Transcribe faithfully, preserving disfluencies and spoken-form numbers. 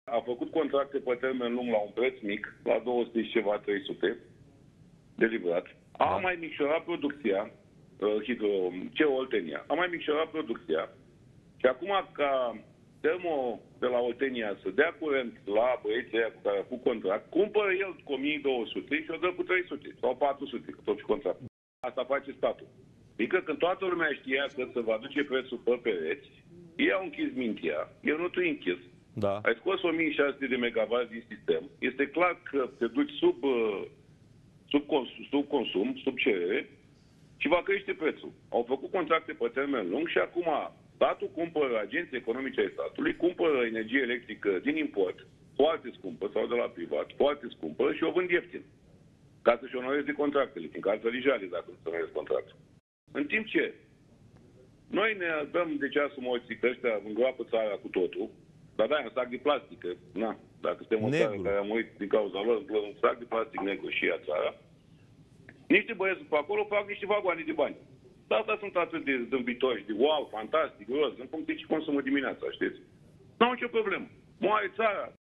A făcut contracte pe termen lung la un preț mic, la două sute și ceva, trei sute, de livrat. A da. mai micșorat producția, uh, hidro, ce Oltenia, a mai micșorat producția și acum ca Termo de la Oltenia să dea curent la băieții aia cu care a făcut contract, cumpără el cu o mie două sute și o dă cu trei sute sau patru sute, că tot și contract. Asta face statul. Adică când toată lumea știa că se va duce prețul pe pereți, ei au închis mintea, eu nu te-ai închis. Da. Ai scos o mie șase sute de megawatts din sistem. Este clar că te duci sub, sub, consum, sub consum, sub cerere și va crește prețul. Au făcut contracte pe termen lung și acum statul cumpără, agenții economice ai statului, cumpără energie electrică din import, foarte scumpă, sau de la privat, foarte scumpă și o vând ieftin. Ca să-și onoreze contractele, fiindcă altfel îi jale dacă nu se onoreze contractul. În timp ce noi ne dăm de ceasul morții că ăștia îngroapă țara cu totul, dar da, un sac de plastic, că, na, dacă suntem o țară care a murit din cauza lor, un sac de plastic negru și ea țara, niște băieți pe acolo fac niște vagoane de bani. Dar asta sunt atât de zâmbitori, de wow, fantastic, roz, în funcție ce consumă dimineața, știți? Nu au nicio problemă. Moare țara,